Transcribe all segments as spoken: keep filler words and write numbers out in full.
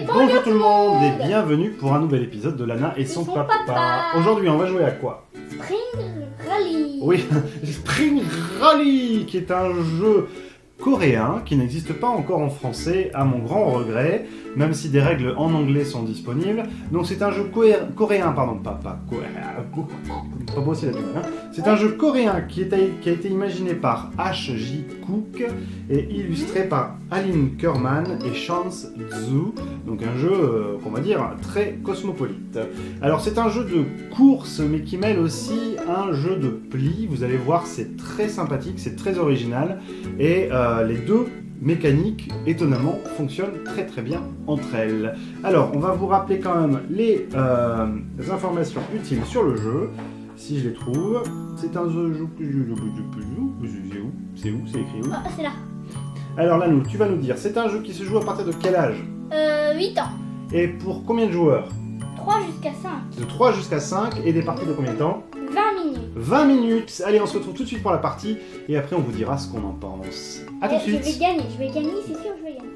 Bonjour tout le monde et bienvenue pour un nouvel épisode de Lana et son, son papa. papa. Aujourd'hui, on va jouer à quoi? Spring Rally. Oui, Spring Rally, qui est un jeu coréen qui n'existe pas encore en français, à mon grand regret, même si des règles en anglais sont disponibles. Donc c'est un jeu coréen, coréen pardon, pas, pas coréen, pas beau aussi la hein. C'est un jeu coréen qui, est, qui a été imaginé par H J Cook et illustré par Aline Kerman et Chance Zhu. Donc un jeu, euh, qu'on va dire, très cosmopolite. Alors c'est un jeu de course, mais qui mêle aussi un jeu de pli. Vous allez voir, c'est très sympathique, c'est très original. Et euh, les deux mécaniques, étonnamment, fonctionnent très très bien entre elles. Alors, on va vous rappeler quand même les, euh, les informations utiles sur le jeu, si je les trouve. C'est un jeu... C'est où? C'est où? C'est écrit où? Oh, c'est là. Alors là, nous, tu vas nous dire, c'est un jeu qui se joue à partir de quel âge? Euh, huit ans. Et pour combien de joueurs? trois jusqu'à cinq. De trois jusqu'à cinq, et des parties de combien de temps? vingt minutes. vingt minutes. Allez, on se retrouve tout de suite pour la partie, et après on vous dira ce qu'on en pense. A tout de Je suite. vais gagner, je vais gagner, c'est sûr, je vais gagner.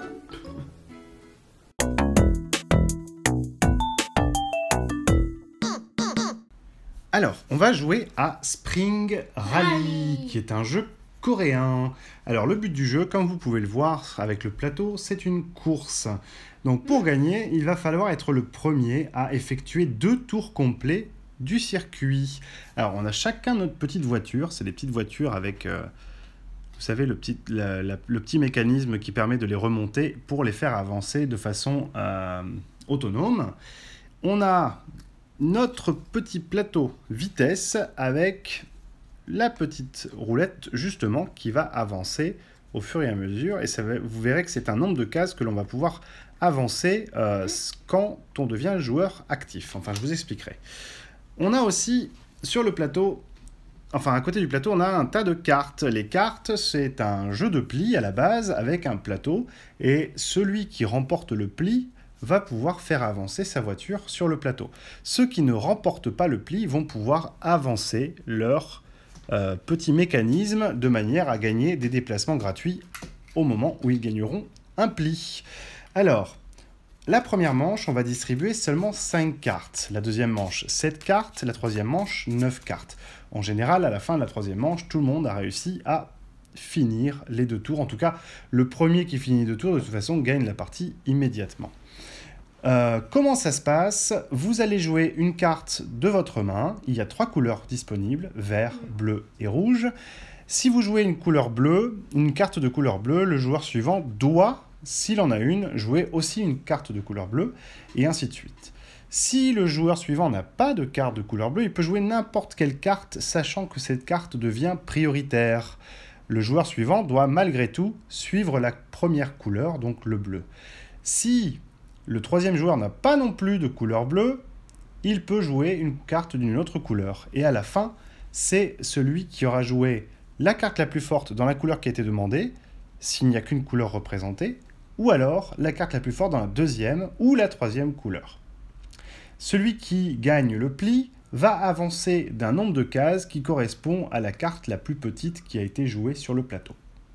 Alors, on va jouer à Spring Rally, Rally. qui est un jeu coréen. Alors, le but du jeu, comme vous pouvez le voir avec le plateau, c'est une course. Donc, pour gagner, il va falloir être le premier à effectuer deux tours complets du circuit. Alors, on a chacun notre petite voiture. C'est des petites voitures avec, euh, vous savez, le petit, la, la, le petit mécanisme qui permet de les remonter pour les faire avancer de façon euh, autonome. On a notre petit plateau vitesse avec la petite roulette justement qui va avancer au fur et à mesure, et ça va, vous verrez que c'est un nombre de cases que l'on va pouvoir avancer euh, quand on devient joueur actif. Enfin, je vous expliquerai. On a aussi sur le plateau, enfin à côté du plateau, on a un tas de cartes. Les cartes, c'est un jeu de pli à la base avec un plateau, et celui qui remporte le pli va pouvoir faire avancer sa voiture sur le plateau. Ceux qui ne remportent pas le pli vont pouvoir avancer leur euh, petit mécanisme de manière à gagner des déplacements gratuits au moment où ils gagneront un pli. Alors, la première manche, on va distribuer seulement cinq cartes. La deuxième manche, sept cartes. La troisième manche, neuf cartes. En général, à la fin de la troisième manche, tout le monde a réussi à finir les deux tours. En tout cas, le premier qui finit deux tours, de toute façon, gagne la partie immédiatement. Euh, comment ça se passe? Vous allez jouer une carte de votre main. Il y a trois couleurs disponibles, vert, bleu et rouge. Si vous jouez une couleur bleue, une carte de couleur bleue, le joueur suivant doit, s'il en a une, jouer aussi une carte de couleur bleue, et ainsi de suite. Si le joueur suivant n'a pas de carte de couleur bleue, il peut jouer n'importe quelle carte, sachant que cette carte devient prioritaire. Le joueur suivant doit malgré tout suivre la première couleur, donc le bleu. Si le troisième joueur n'a pas non plus de couleur bleue, il peut jouer une carte d'une autre couleur. Et à la fin, c'est celui qui aura joué la carte la plus forte dans la couleur qui a été demandée, s'il n'y a qu'une couleur représentée, ou alors la carte la plus forte dans la deuxième ou la troisième couleur. Celui qui gagne le pli va avancer d'un nombre de cases qui correspond à la carte la plus petite qui a été jouée sur le plateau.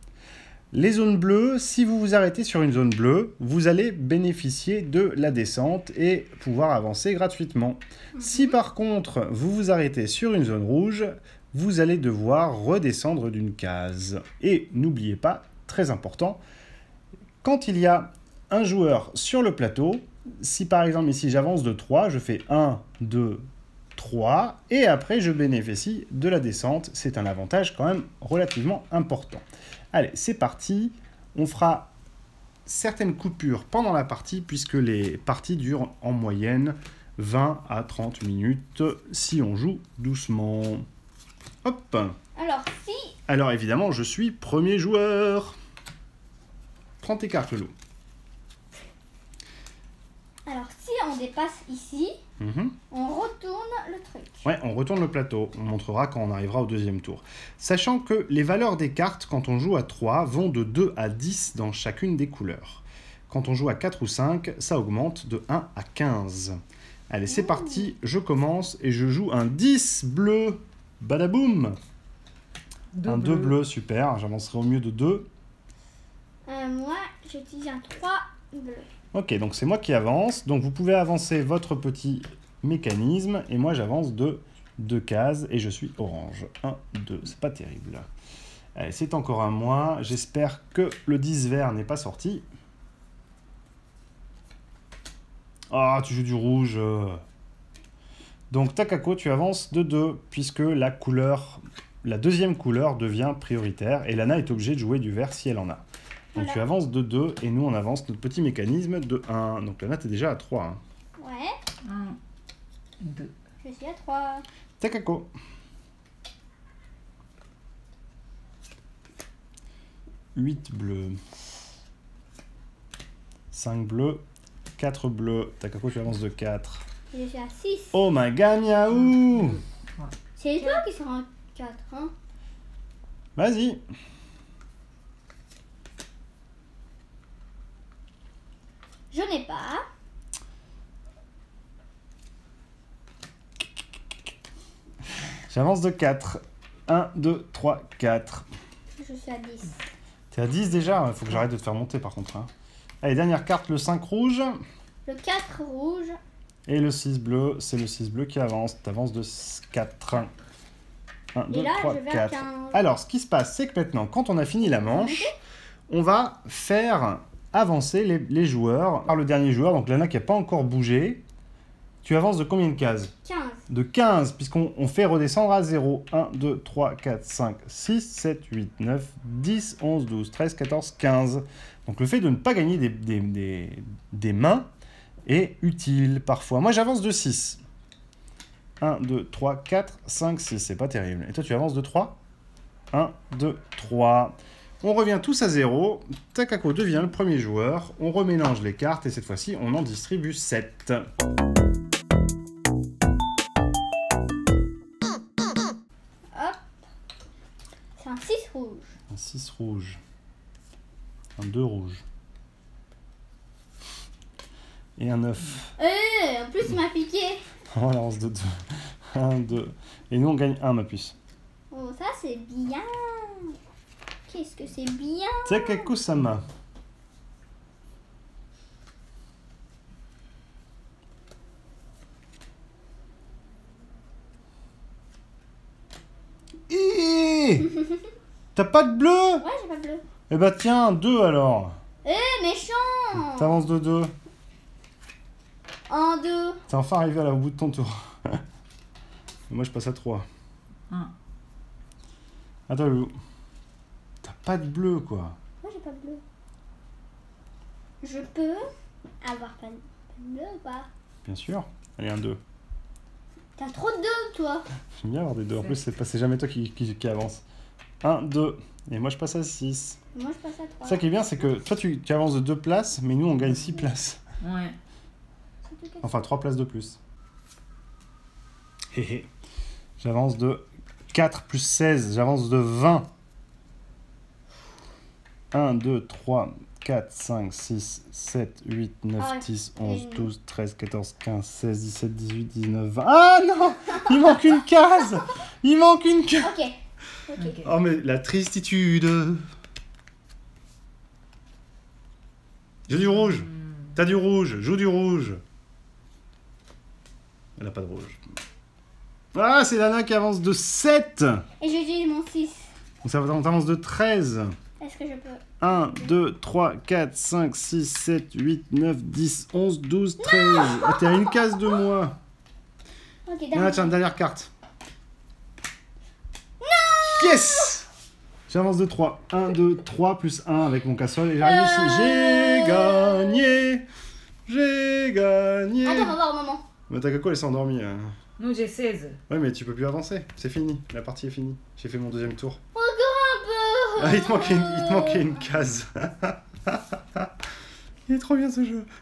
Les zones bleues, si vous vous arrêtez sur une zone bleue, vous allez bénéficier de la descente et pouvoir avancer gratuitement. Mm-hmm. Si par contre, vous vous arrêtez sur une zone rouge, vous allez devoir redescendre d'une case. Et n'oubliez pas, très important, quand il y a un joueur sur le plateau, si par exemple ici j'avance de trois, je fais un, deux, trois, et après je bénéficie de la descente. C'est un avantage quand même relativement important. Allez, c'est parti. On fera certaines coupures pendant la partie, puisque les parties durent en moyenne vingt à trente minutes, si on joue doucement. Hop. Alors, si... Alors, évidemment, je suis premier joueur. Prends tes cartes, Lou. Alors, si on dépasse ici, mm-hmm. on retourne le truc. Ouais, on retourne le plateau. On montrera quand on arrivera au deuxième tour. Sachant que les valeurs des cartes, quand on joue à trois, vont de deux à dix dans chacune des couleurs. Quand on joue à quatre ou cinq, ça augmente de un à quinze. Allez, c'est mmh. parti. Je commence et je joue un dix bleu. Badaboum. deux Un deux bleu, super. J'avancerai au mieux de deux. Euh, moi, j'utilise un trois bleu. Ok, donc c'est moi qui avance. Donc vous pouvez avancer votre petit mécanisme. Et moi, j'avance de deux cases. Et je suis orange. un, deux. C'est pas terrible. Allez, c'est encore un moi. J'espère que le dix vert n'est pas sorti. Ah, tu joues du rouge. Donc, Takako, tu avances de deux, puisque la couleur, la deuxième couleur devient prioritaire. Et Lana est obligée de jouer du vert si elle en a. Donc, voilà. Tu avances de deux, et nous, on avance notre petit mécanisme de un. Donc, Lana, t'es déjà à trois. Hein. Ouais. un, deux. Je suis à trois. Takako. huit bleus. cinq bleus. quatre bleus. Takako, tu avances de quatre. Je suis à six. Oh my god, miaou! C'est toi qui sera en quatre, hein? Vas-y. Je n'ai pas. J'avance de quatre. un, deux, trois, quatre. Je suis à dix. T'es à dix déjà? Il faut que j'arrête de te faire monter par contre. Hein. Allez, dernière carte, le cinq rouge. Le quatre rouge. Et le six bleu, c'est le six bleu qui avance. T'avances de quatre. un, deux, trois, quatre. Alors, ce qui se passe, c'est que maintenant, quand on a fini la manche, on va faire avancer les, les joueurs par le dernier joueur. Donc, Lana qui n'a pas encore bougé. Tu avances de combien de cases? quinze. De quinze, puisqu'on on fait redescendre à zéro. un, deux, trois, quatre, cinq, six, sept, huit, neuf, dix, onze, douze, treize, quatorze, quinze. Donc le fait de ne pas gagner des, des, des, des mains est utile parfois. Moi j'avance de six. un, deux, trois, quatre, cinq, six. C'est pas terrible. Et toi tu avances de trois. un, deux, trois. On revient tous à zéro. Takako devient le premier joueur. On remélange les cartes et cette fois-ci on en distribue sept. Un six rouge. Un six rouge. Un deux rouge. Et un neuf. Euh, en plus, il m'a piqué. On lance de deux. un, deux. Et nous, on gagne un, ma puce. Oh, ça, c'est bien. Qu'est-ce que c'est bien. Takako-sama. T'as pas de bleu? Ouais, j'ai pas de bleu. Eh bah tiens, deux alors. Eh, méchant. T'avances de deux. Un, deux. T'es enfin arrivé à la, au bout de ton tour. Moi, je passe à trois. un. Attends, Loulou. T'as pas de bleu, quoi. Moi, j'ai pas de bleu. Je peux avoir pas de bleu ou pas? Bien sûr. Allez, un deux. T'as trop de deux, toi. J'aime bien avoir des deux. En plus, c'est pas c'est jamais toi qui, qui, qui avance. un, deux. Et moi, je passe à six. Moi, je passe à trois. Ça qui est bien, c'est que toi, tu, tu avances de deux places, mais nous, on gagne six places. Ouais. Enfin, trois places de plus. Hé hé. J'avance de quatre plus seize. J'avance de vingt. un, deux, trois, quatre, cinq, six, sept, huit, neuf, Ah, dix, onze, une. douze, treize, quatorze, quinze, seize, dix-sept, dix-huit, dix-neuf, vingt. Ah non! Il manque une case! Il manque une case! Ok. Ok. Ok. Oh, mais la tristitude! J'ai du rouge! T'as du rouge! Joue du rouge! Elle a pas de rouge. Ah, c'est Lana qui avance de sept! Et je dis mon six. Donc ça avance de treize. Est-ce que je peux? un, deux, trois, quatre, cinq, six, sept, huit, neuf, dix, onze, douze, treize. Ah, t'es à une case de moi. Ok, Ah, d'accord. tiens, dernière carte. Non! Yes! J'avance de trois. un, deux, trois plus un avec mon cassol et j'arrive Euh... ici. J'ai gagné! J'ai gagné! Attends, on va voir, maman. Mais Takako, elle s'est endormie. Hein. Nous, j'ai seize. Ouais, mais tu peux plus avancer. C'est fini. La partie est finie. J'ai fait mon deuxième tour. Encore un peu. Ah, il te manquait une, il te manquait une case. Il est trop bien ce jeu.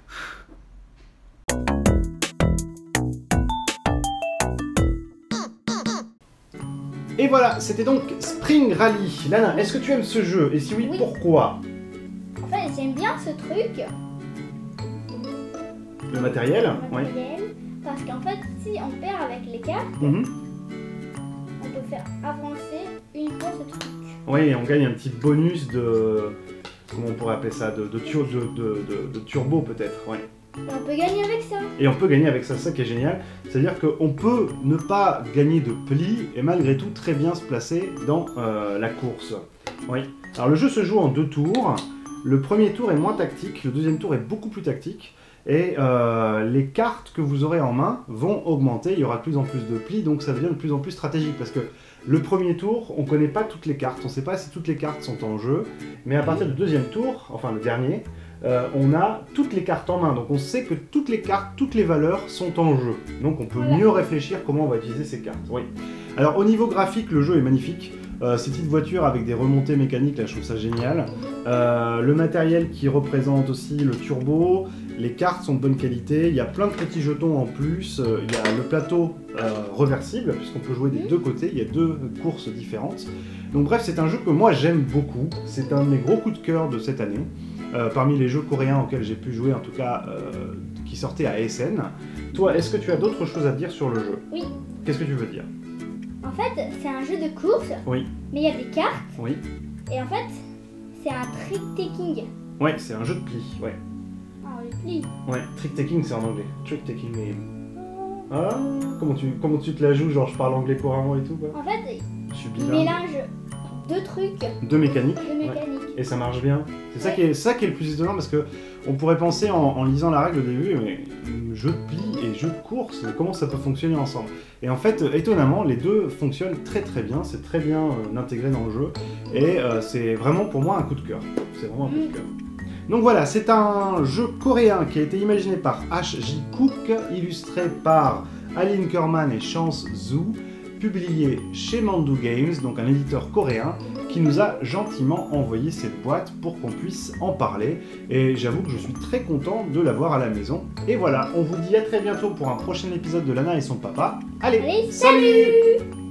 Et voilà, c'était donc Spring Rally. Lana, est-ce que tu aimes ce jeu? Et si oui, Oui. pourquoi? En fait, j'aime bien ce truc. Le matériel? le matériel, Parce qu'en fait, si on perd avec les cartes, Mhm. on peut faire avancer une fois ce truc. Oui, on gagne un petit bonus de, comment on pourrait appeler ça, de, de, tur- de, de, de- de turbo peut-être, ouais. Et on peut gagner avec ça. Et on peut gagner avec ça, c'est ça qui est génial. C'est-à-dire qu'on peut ne pas gagner de plis et malgré tout très bien se placer dans euh, la course. Oui. Alors le jeu se joue en deux tours. Le premier tour est moins tactique, le deuxième tour est beaucoup plus tactique. Et euh, les cartes que vous aurez en main vont augmenter, il y aura de plus en plus de plis, donc ça devient de plus en plus stratégique. Parce que le premier tour, on ne connaît pas toutes les cartes, on ne sait pas si toutes les cartes sont en jeu. Mais à partir du deuxième tour, enfin le dernier, Euh, on a toutes les cartes en main, donc on sait que toutes les cartes, toutes les valeurs sont en jeu. Donc on peut Voilà. mieux réfléchir comment on va utiliser ces cartes. Oui. Alors au niveau graphique, le jeu est magnifique. Euh, ces petites voitures avec des remontées mécaniques, là je trouve ça génial. Euh, le matériel qui représente aussi le turbo, les cartes sont de bonne qualité, il y a plein de petits jetons en plus, euh, il y a le plateau euh, reversible, puisqu'on peut jouer des deux côtés, il y a deux courses différentes. Donc bref, c'est un jeu que moi j'aime beaucoup, c'est un de mes gros coups de cœur de cette année. Euh, parmi les jeux coréens auxquels j'ai pu jouer, en tout cas, euh, qui sortaient à S N. Toi, est-ce que tu as d'autres choses à dire sur le jeu? Oui. Qu'est-ce que tu veux dire? En fait, c'est un jeu de course. Oui. Mais il y a des cartes. Oui. Et en fait, c'est un trick-taking. Ouais, c'est un jeu de plis, ouais. Ah, le pli. Ouais, trick-taking, c'est en anglais. Trick-taking game. Ah, comment tu, comment tu te la joues? Genre, je parle anglais couramment et tout, quoi? En fait, Je suis il bilingue. mélange deux trucs Deux mécaniques. de Ouais. mécanique. Et ça marche bien. C'est ça, Ouais. qui est, ça qui est le plus étonnant parce que on pourrait penser en, en lisant la règle au début, mais jeu de plis et jeu de course, comment ça peut fonctionner ensemble? Et en fait, euh, étonnamment, les deux fonctionnent très très bien, c'est très bien euh, intégré dans le jeu, et euh, c'est vraiment pour moi un coup de cœur. C'est vraiment un coup de cœur. Donc voilà, c'est un jeu coréen qui a été imaginé par H J Cook, illustré par Aline Kerman et Chance Zhu, publié chez Mandu Games, donc un éditeur coréen, qui nous a gentiment envoyé cette boîte pour qu'on puisse en parler. Et j'avoue que je suis très content de l'avoir à la maison. Et voilà, on vous dit à très bientôt pour un prochain épisode de Lana et son papa. Allez, Allez, salut